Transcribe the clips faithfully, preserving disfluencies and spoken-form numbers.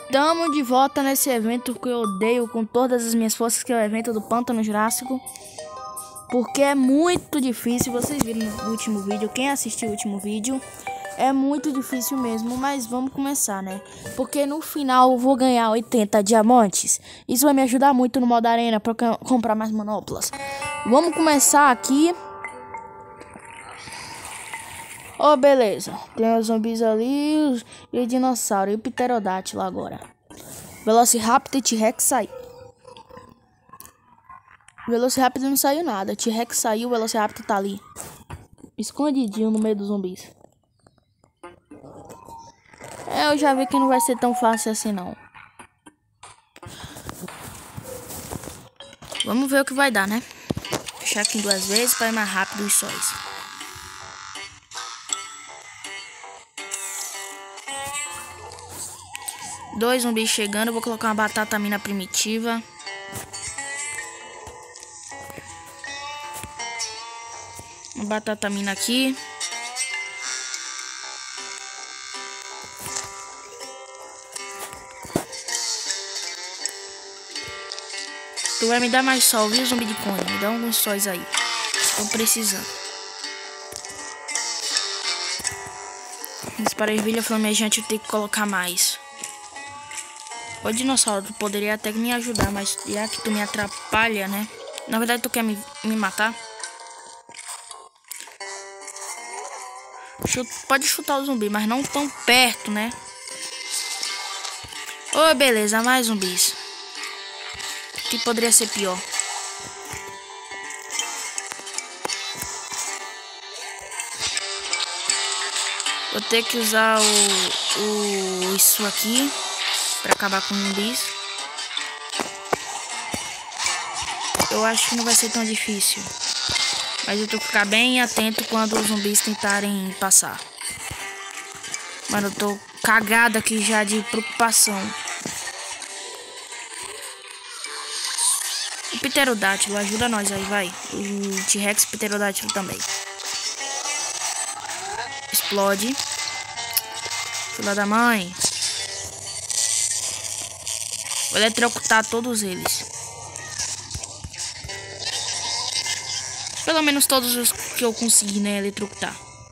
Estamos de volta nesse evento que eu odeio com todas as minhas forças, que é o evento do Pântano Jurássico. Porque é muito difícil, vocês viram no último vídeo, quem assistiu o último vídeo, é muito difícil mesmo, mas vamos começar, né? Porque no final eu vou ganhar oitenta diamantes, isso vai me ajudar muito no modo arena para comprar mais manoplas. Vamos começar aqui. Oh, beleza. Tem os zumbis ali e o dinossauro e o pterodátilo agora. Velociraptor e T-Rex saiu. Velociraptor não saiu nada. T-Rex saiu, o Velociraptor tá ali, escondidinho no meio dos zumbis. É, eu já vi que não vai ser tão fácil assim, não. Vamos ver o que vai dar, né? Fechar aqui duas vezes para ir mais rápido os sóis. Dois zumbis chegando, eu vou colocar uma batata mina primitiva. Uma batata mina aqui. Tu vai me dar mais sol, viu, zumbi de cone? Me dá alguns sóis aí. Estão precisando. Esse para ervilha flamejante eu tenho que colocar mais. Ô dinossauro, tu poderia até me ajudar, mas já que tu me atrapalha, né? Na verdade, tu quer me, me matar? Chuta, pode chutar o zumbi, mas não tão perto, né? Ô, oh, beleza, mais zumbis. Que poderia ser pior. Vou ter que usar o, o isso aqui pra acabar com zumbis. Eu acho que não vai ser tão difícil, mas eu tenho que ficar bem atento quando os zumbis tentarem passar. Mano, eu tô cagado aqui já de preocupação. O pterodátilo, ajuda nós aí, vai. O T-Rex pterodátilo também. Explode. Filha da mãe. Vou eletrocutar todos eles. Pelo menos todos os que eu consegui, né, eletrocutar.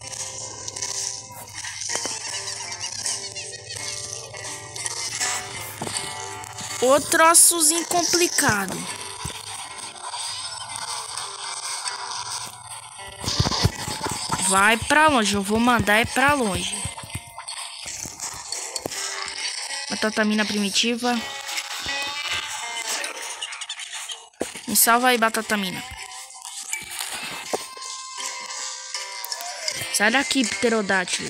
O troçozinho complicado. Vai pra longe, eu vou mandar é pra longe. Batata mina primitiva. Me salva aí, batata mina. Sai daqui, pterodátilo.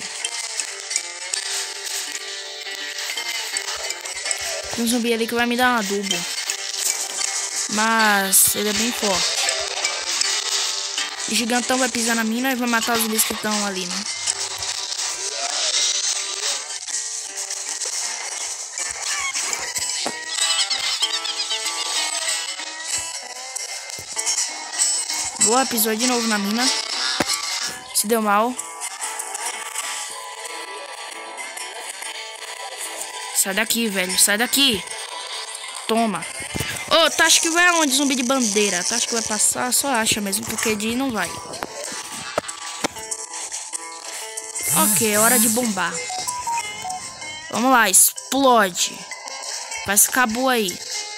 Tem um zumbi ali que vai me dar um adubo, mas ele é bem forte. O gigantão vai pisar na mina e vai matar os zumbis que estão ali, né? Boa, pisou de novo na mina. Se deu mal. Sai daqui, velho. Sai daqui. Toma. Ô, oh, tu acha que vai aonde, zumbi de bandeira? Tu acha que vai passar? Só acha mesmo, porque de ir não vai. Ok, é hora de bombar. Vamos lá, explode. Faz cabo aí.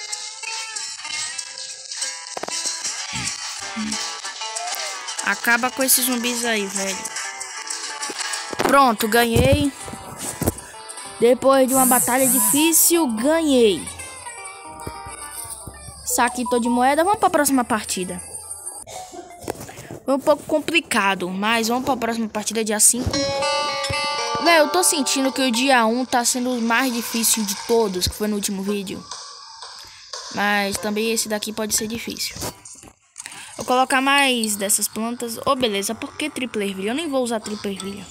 Acaba com esses zumbis aí, velho. Pronto, ganhei. Depois de uma batalha difícil, ganhei. Saque todo de moeda. Vamos para a próxima partida. Foi um pouco complicado, mas vamos para a próxima partida, dia cinco. Velho, eu tô sentindo que o dia um tá sendo o mais difícil de todos, que foi no último vídeo. Mas também esse daqui pode ser difícil. Vou colocar mais dessas plantas. Oh, beleza. Por que tripla ervilha? Eu nem vou usar tripla ervilha.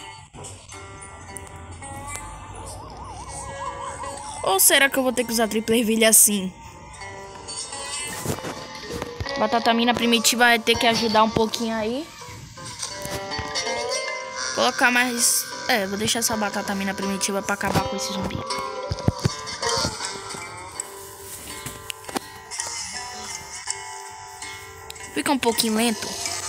Ou será que eu vou ter que usar tripla ervilha assim? Batata mina primitiva vai ter que ajudar um pouquinho aí. Colocar mais... É, vou deixar essa batata mina primitiva pra acabar com esse zumbi. Fica um pouquinho lento.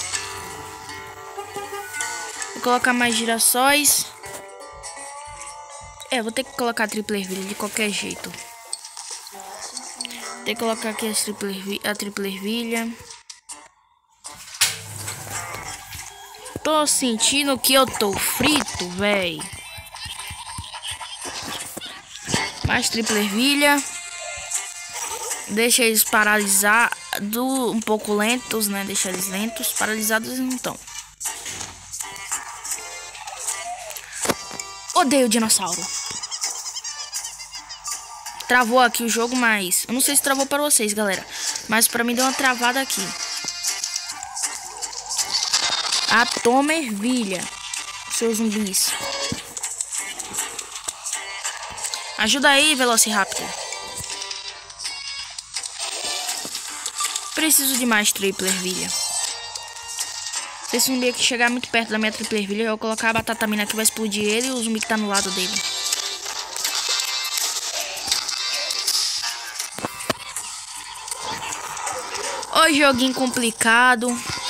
Vou colocar mais girassóis. É, vou ter que colocar a triple ervilha de qualquer jeito. Tem que colocar aqui a triple, a triple ervilha. Tô sentindo que eu tô frito, véi. Mais triple ervilha. Deixa eles paralisados, um pouco lentos, né? Deixa eles lentos. Paralisados eles não estão. Odeio dinossauro. Travou aqui o jogo, mas... eu não sei se travou para vocês, galera. Mas pra mim deu uma travada aqui. Ah, toma ervilha, seus zumbis. Ajuda aí, Velociraptor. Preciso de mais triple ervilha. Se esse zumbi aqui chegar muito perto da minha triple ervilha, eu vou colocar a batata mina que vai explodir ele e o zumbi que tá no lado dele. Ô, joguinho complicado.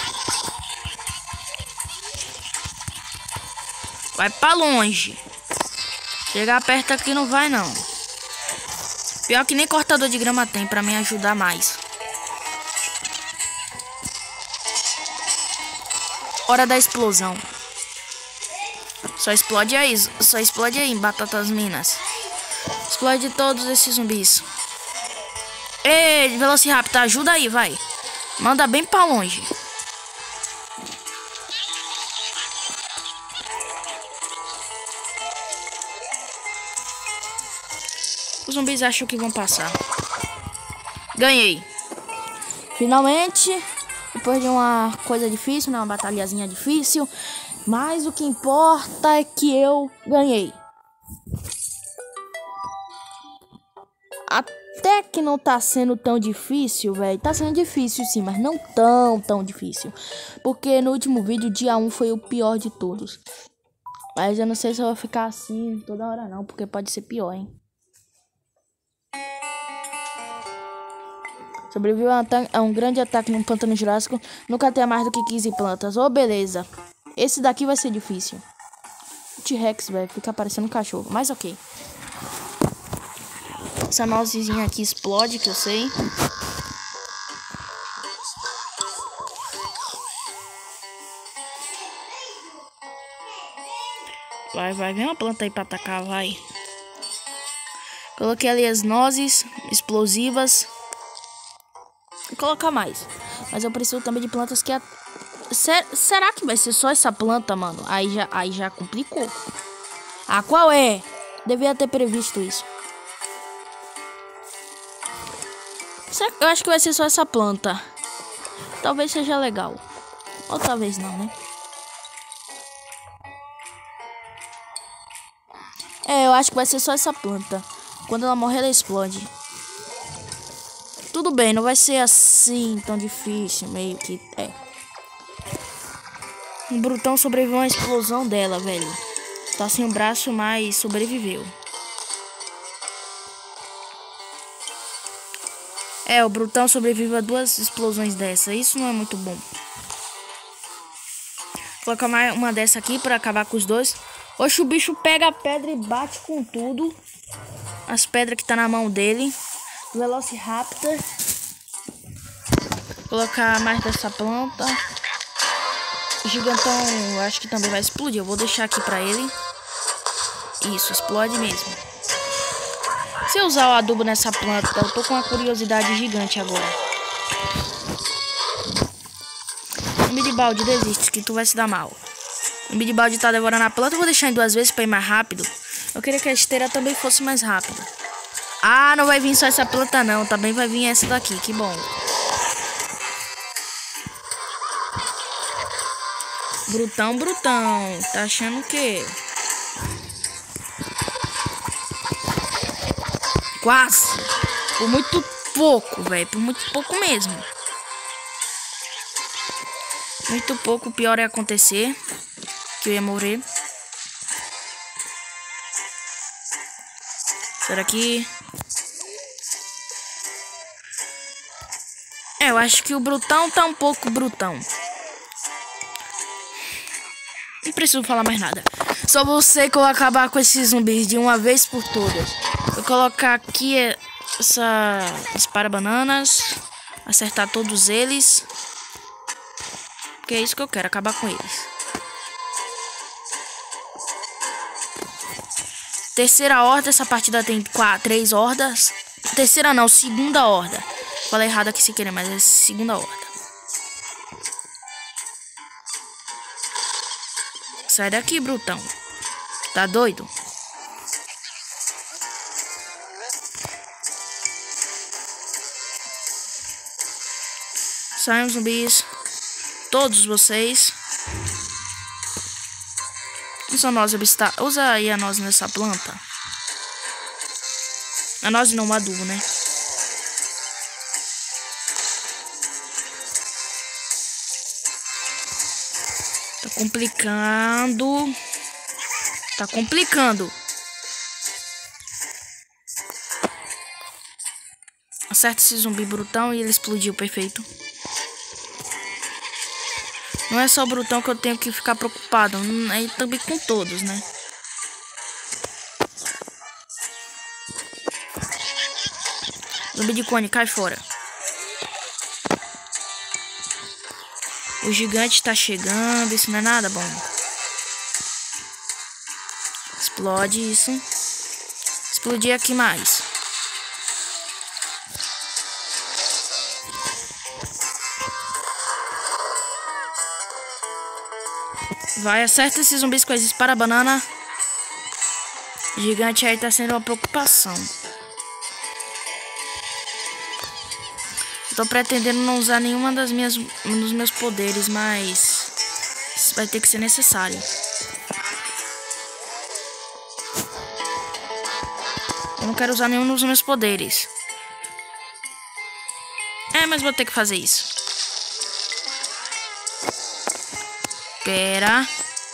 Vai pra longe. Chegar perto aqui não vai, não. Pior que nem cortador de grama tem pra me ajudar mais. Hora da explosão. Só explode aí. Só explode aí, batatas minas. Explode todos esses zumbis. Ei, Velociraptor, ajuda aí, vai. Manda bem pra longe. Os zumbis acham que vão passar. Ganhei. Finalmente. Depois de uma coisa difícil, né? Uma batalhazinha difícil. Mas o que importa é que eu ganhei. Até que não tá sendo tão difícil, velho. Tá sendo difícil sim, mas não tão, tão difícil. Porque no último vídeo, dia um foi o pior de todos. Mas eu não sei se eu vou ficar assim toda hora não, porque pode ser pior, hein. Sobreviveu a, a um grande ataque no pântano jurássico. Nunca tenha mais do que quinze plantas. Ô, oh, beleza. Esse daqui vai ser difícil. T-Rex, velho. Fica parecendo um cachorro. Mas ok. Essa nozezinha aqui explode, que eu sei. Vai, vai. Vem uma planta aí pra atacar, vai. Coloquei ali as nozes explosivas. Vou colocar mais. Mas eu preciso também de plantas que... A... Ser... Será que vai ser só essa planta, mano? Aí já, aí já complicou. Ah, qual é? Devia ter previsto isso. Eu acho que vai ser só essa planta. Talvez seja legal. Ou talvez não, né? É, eu acho que vai ser só essa planta. Quando ela morrer, ela explode. Tudo bem, não vai ser assim tão difícil, meio que é. Um brutão sobreviveu a uma explosão dela, velho. Tá sem o braço, mas sobreviveu. É, o brutão sobreviveu a duas explosões dessa. Isso não é muito bom. Vou colocar mais uma dessa aqui pra acabar com os dois. Oxe, o bicho pega a pedra e bate com tudo. As pedras que tá na mão dele. Velociraptor. Vou colocar mais dessa planta. O gigantão, eu acho que também vai explodir. Eu vou deixar aqui pra ele. Isso, explode mesmo. Se eu usar o adubo nessa planta, eu tô com uma curiosidade gigante agora. Zumbi de balde, desiste, que tu vai se dar mal. Zumbi de balde tá devorando a planta. Eu vou deixar em duas vezes pra ir mais rápido. Eu queria que a esteira também fosse mais rápida. Ah, não vai vir só essa planta não. Também vai vir essa daqui, que bom. Brutão, brutão. Tá achando o quê? Quase. Por muito pouco, velho. Por muito pouco mesmo. Muito pouco. O pior é acontecer. Que eu ia morrer. Será que... É, eu acho que o brutão tá um pouco brutão. Não preciso falar mais nada. Só você que eu acabar com esses zumbis de uma vez por todas. Vou colocar aqui essa dispara bananas. Acertar todos eles. Porque é isso que eu quero, acabar com eles. Terceira horda, essa partida tem quatro, três hordas. Terceira não, segunda horda. Falei errado aqui sem querer, mas é segunda horda. Sai daqui, brutão. Tá doido? Saiam zumbis. Todos vocês. Usa a noz, usa aí a noz nessa planta. A noz não, o adubo, né? Tá complicando. Tá complicando. Acerta esse zumbi brutão e ele explodiu, perfeito. Não é só o brutão que eu tenho que ficar preocupado, aí também com todos, né? Zumbi de cone, cai fora. O gigante tá chegando, isso não é nada bom. Explode isso. Explodir aqui mais. Vai, acerta esses zumbis com as dispara banana. O gigante aí tá sendo uma preocupação. Eu tô pretendendo não usar nenhuma das minhas dos meus poderes, mas isso vai ter que ser necessário. Eu não quero usar nenhum dos meus poderes. É, mas vou ter que fazer isso. Pera.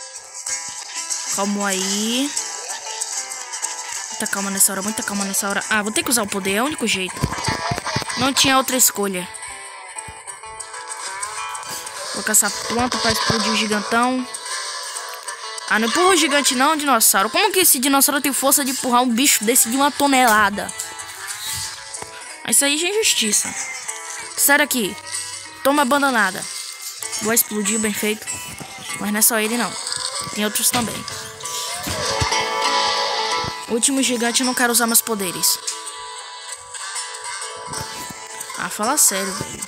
Calma aí. Muita calma nessa hora, muita calma nessa hora. Ah, vou ter que usar o poder, é o único jeito. Não tinha outra escolha. Vou colocar essa planta pra explodir o gigantão. Ah, não empurra o gigante não, dinossauro. Como que esse dinossauro tem força de empurrar um bicho desse de uma tonelada? Isso aí já é injustiça. Sai daqui. Toma abandonada. Vou explodir, bem feito. Mas não é só ele não. Tem outros também. O último gigante, eu não quero usar meus poderes. Ah, fala sério, velho.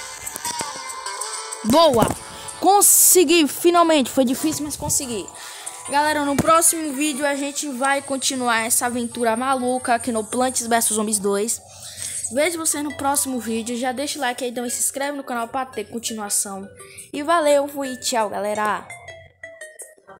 Boa! Consegui, finalmente. Foi difícil, mas consegui. Galera, no próximo vídeo a gente vai continuar essa aventura maluca aqui no Plants versus. Zombies dois. Vejo vocês no próximo vídeo. Já deixa o like aí, então, e se inscreve no canal para ter continuação. E valeu, fui, tchau, galera.